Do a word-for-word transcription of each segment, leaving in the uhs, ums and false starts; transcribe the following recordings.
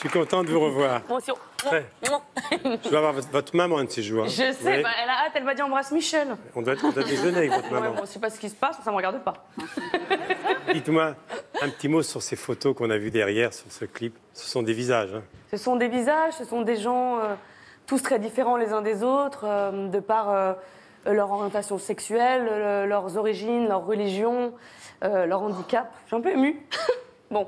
suis content de vous revoir. Moi aussi. Ouais. Je vais avoir votre, votre maman un de ces jours. Hein. Je sais, Oui. bah, elle a hâte, elle m'a dit embrasse Michel. On doit, on doit déjeuner avec votre Ouais, maman. bon, je sais pas ce qui se passe, ça me regarde pas. Dites-moi un petit mot sur ces photos qu'on a vues derrière, sur ce clip. Ce sont des visages. Hein. Ce sont des visages, ce sont des gens euh, tous très différents les uns des autres, euh, de par euh, leur orientation sexuelle, le- leurs origines, leur religion, euh, leur handicap. Je suis un peu émue. Bon.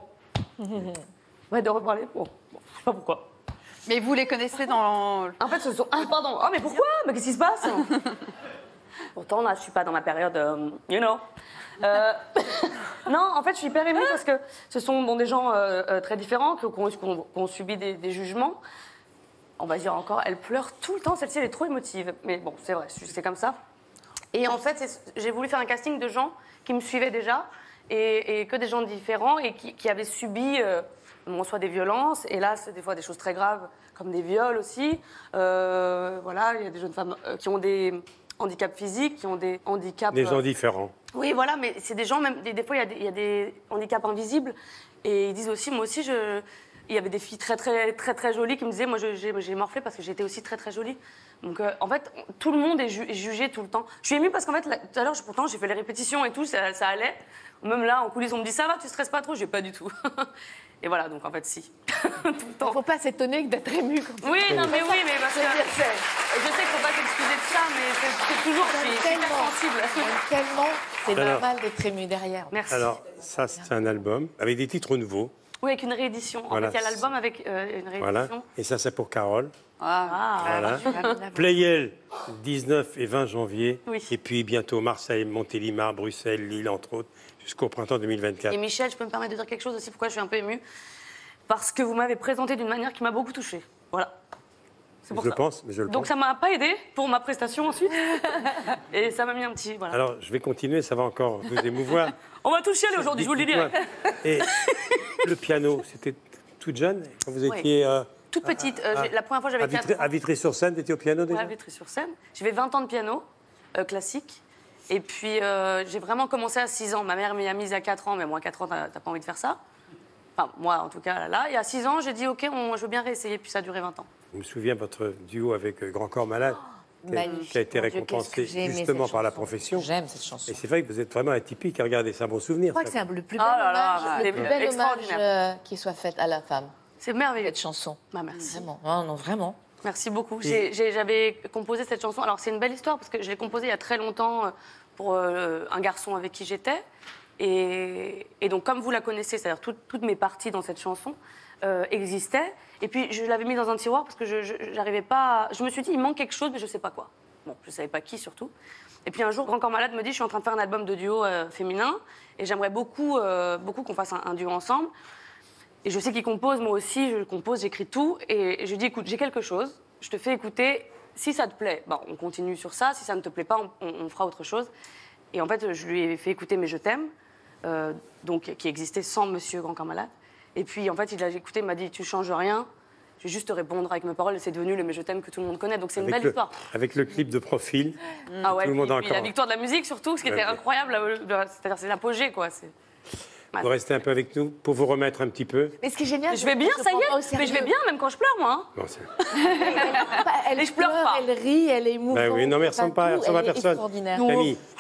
Ouais, de reparler. Bon, bon, je sais pas pourquoi. Mais vous les connaissez dans... En fait, ce sont. Ah, pardon. Oh, mais pourquoi? Mais qu'est-ce qui se passe? Pourtant, là, je suis pas dans ma période, euh, you know. Euh, non, en fait, je suis hyper émue parce que ce sont bon, des gens euh, euh, très différents qui ont, qui ont- qui ont subi des, des jugements. On va dire encore, elle pleure tout le temps. Celle-ci, elle est trop émotive. Mais bon, c'est vrai, c'est comme ça. Et en fait, c'est- j'ai voulu faire un casting de gens qui me suivaient déjà et, et que des gens différents et qui, qui avaient subi euh, bon, soit des violences et là, c'est des fois des choses très graves comme des viols aussi. Euh, voilà, il y a des jeunes femmes euh, qui ont des handicaps physiques, qui ont des handicaps. Des gens euh, différents. oui, voilà, mais c'est des gens, même des, des fois, il y, a des- il y a des handicaps invisibles. Et ils disent aussi, moi aussi, je... il y avait des filles très, très, très, très jolies qui me disaient, moi, je- j'ai j'ai morflé parce que j'étais aussi très, très jolie. Donc, euh, en fait, tout le monde est, ju- est jugé tout le temps. Je suis émue parce qu'en fait, là, tout à l'heure, je- pourtant, j'ai fait les répétitions et tout, ça, ça allait. Même là, en coulisses, on me dit, ça va, tu stresses pas trop? J'ai pas du tout. Et voilà, donc en fait, si. Tout le temps. Faut pas s'étonner d'être ému quand Oui, non, mais oui, mais parce que. Je sais qu'il faut pas s'excuser de ça, mais c'est c'est toujours. Je suis hyper tellement. sensible. tellement, c'est Alors. normal d'être ému derrière. Merci. Alors, ça, c'est un album avec des titres nouveaux. Oui, avec une réédition. Voilà. En fait, il y a l'album avec euh, une réédition. Voilà. Et ça, c'est pour Carole. Ah. Voilà. Voilà. Playel, dix-neuf et vingt janvier. Oui. Et puis bientôt Marseille, Montélimar, Bruxelles, Lille, entre autres, jusqu'au printemps deux mille vingt-quatre. Et Michel, je peux me permettre de dire quelque chose aussi, pourquoi je suis un peu émue? Parce que vous m'avez présenté d'une manière qui m'a beaucoup touchée. Voilà. C'est pour Je le ça. pense, mais je le Donc pense. ça m'a pas aidé pour ma prestation ensuite. Et ça m'a mis un petit. Voilà. Alors, je vais continuer, ça va encore vous émouvoir. On va tout chialer aujourd'hui, je vous le dis Dites-moi, direct. Et le piano, c'était toute jeune quand vous Oui. étiez euh, Toute petite. euh, à- j'ai- la première fois, j'avais à, quatre Vitry- ans. à Vitry-sur-Seine, vous étiez au piano déjà? Ouais, à Vitry-sur-Seine. J'avais vingt ans de piano euh, classique. Et puis, euh, j'ai vraiment commencé à six ans. Ma mère m'y a mise à quatre ans, mais moi, à quatre ans, t'as t'as pas envie de faire ça. Enfin, moi, en tout cas, là, là. Et à six ans, j'ai dit, OK, on, je veux bien réessayer. Puis ça a duré vingt ans. Je me souviens de votre duo avec euh, Grand Corps Malade, qui, a, Magnifique. qui a été Mon Dieu, récompensé qu'est-ce que j'ai aimé justement cette par la chanson. profession. J'aime cette chanson. Et c'est vrai que vous êtes vraiment atypique. Regardez, c'est un bon souvenir. Je crois ça. que c'est un- le plus Oh bel là là, hommage, ouais. le plus bel hommage Extraordinaire. euh, qui soit fait à la femme, C'est merveilleux. cette chanson. Bah, merci. Vraiment, non, non, vraiment. Merci beaucoup. J'ai- j'ai- J'avais composé cette chanson. Alors, c'est une belle histoire parce que je l'ai composée il y a très longtemps euh, pour euh, un garçon avec qui j'étais. Et, et donc, comme vous la connaissez, c'est-à-dire tout- toutes mes parties dans cette chanson euh, existaient. Et puis, je l'avais mis dans un tiroir parce que je j'arrivais pas. à- Je me suis dit, il manque quelque chose, mais je sais pas quoi. Bon, je savais pas qui surtout. Et puis un jour, Grand Corps Malade me dit, je suis en train de faire un album de duo euh, féminin et j'aimerais beaucoup, euh, beaucoup qu'on fasse un, un duo ensemble. Et je sais qu'il compose, moi aussi, je compose, j'écris tout. Et je lui dis, écoute, j'ai quelque chose, je te fais écouter. Si ça te plaît, bah, on continue sur ça. Si ça ne te plaît pas, on, on- on fera autre chose. Et en fait, je lui ai fait écouter Mais je t'aime, euh, donc, qui existait sans Monsieur Grand Corps Malade. Et puis, en fait, il l'a écouté, il m'a dit, tu changes rien. Je vais juste te répondre avec mes paroles. Et c'est devenu le Mais je t'aime que tout le monde connaît. Donc, c'est une Avec belle le, histoire. avec le clip de profil. Ah ouais, tout le monde puis- a puis encore- la victoire de la musique, surtout, ce qui Ouais, était ouais. incroyable. là, le- C'est-à-dire, c'est l'apogée, quoi. c'est- Vous restez un peu avec nous pour vous remettre un petit peu. Mais ce qui est génial, Je vais bien, c'est ça y qu'elle se prend pas au est. Mais je vais sérieux. bien, même quand je pleure, moi. hein. Bon, c'est- Elle Et je pleure pas. Elle rit, elle est émouvante. Ben oui, non, mais elle ressemble Enfin, pas- elle tout, ressemble à elle est personne. extraordinaire. Camille,